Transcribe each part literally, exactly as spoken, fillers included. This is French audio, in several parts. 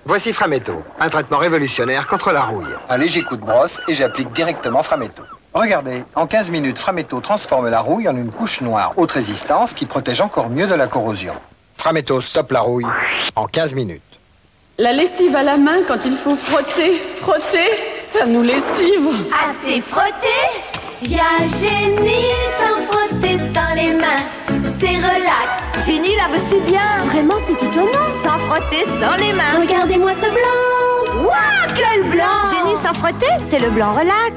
Voici Frametto, un traitement révolutionnaire contre la rouille. Un léger coup de brosse et j'applique directement Frametto. Regardez, en quinze minutes, Frametto transforme la rouille en une couche noire haute résistance qui protège encore mieux de la corrosion. Frametto stoppe la rouille en quinze minutes. La lessive à la main, quand il faut frotter, frotter, ça nous lessive. Assez frotté, y a génie sans frotter sans les mains. C'est relax. Génie là, c'est bien. Vraiment, c'est étonnant, sans frotter sans les mains. Regardez-moi ce blanc. Waouh, quel blanc. Génie sans frotter, c'est le blanc relax.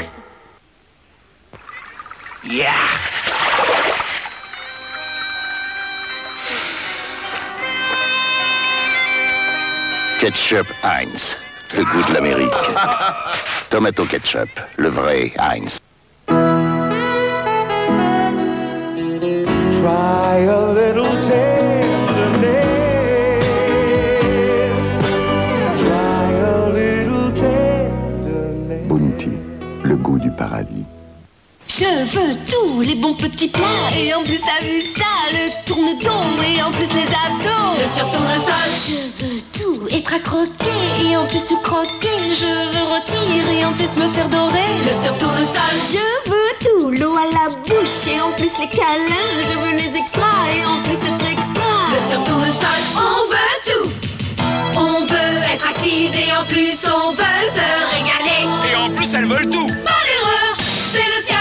Yeah. Ketchup Heinz, le goût de l'Amérique. Tomato ketchup, le vrai Heinz. Try a little tenderness. Try a little tenderness. Bounty, le goût du paradis. Je veux tous les bons petits plats. Et en plus, t'as vu ça, le tourne-don. Et en plus, les abdos. Le sur-tournesol. Je veux tout être à croquer. Et en plus, tout croquer. Je veux retirer. Et en plus, me faire dorer. Le sur-tournesol. Je veux tout. L'eau à la bouche. Et en plus, les câlins. Je veux les extras. Et en plus, être extra. Le sur-tournesol. On veut tout. On veut être active. Et en plus, on veut se régaler. Et en plus, elles veulent tout. Pas d'erreur. C'est le sieur.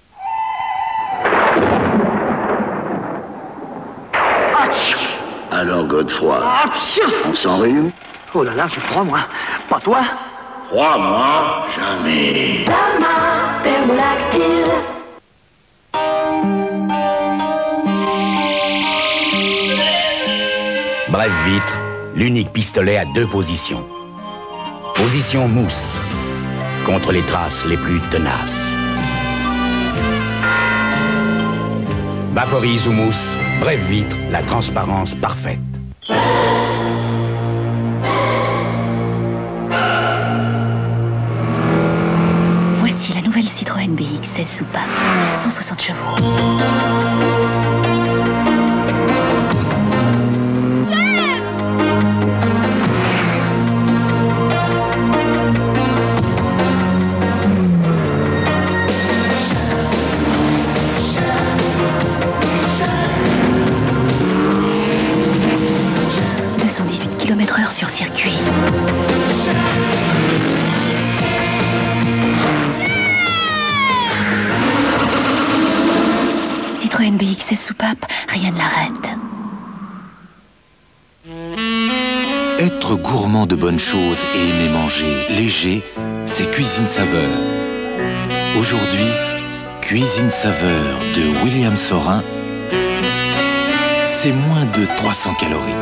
Alors, Godefroy, on s'enrhume? Oh là là, j'ai froid, moi. Pas toi? Froid, moi? Jamais. Dama thermolactyle. Bref vitre, l'unique pistolet à deux positions. Position mousse, contre les traces les plus tenaces. Vaporise ou mousse, bref vitre, la transparence parfaite. Voici la nouvelle Citroën B X seize soupape, cent soixante chevaux. deux cent dix-huit kilomètres heure sur circuit. Citroën B X seize soupape, rien ne l'arrête. Être gourmand de bonnes choses et aimer manger léger, c'est Cuisine Saveur. Aujourd'hui, Cuisine Saveur de William Saurin, c'est moins de trois cents calories.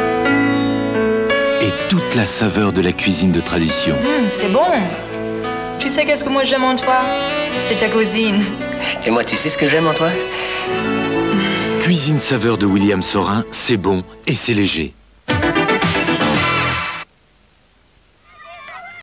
Et toute la saveur de la cuisine de tradition. Mmh, c'est bon. Tu sais qu'est-ce que moi j'aime en toi? C'est ta cuisine. Et moi, tu sais ce que j'aime en toi? Cuisine Saveur de William Saurin, c'est bon et c'est léger.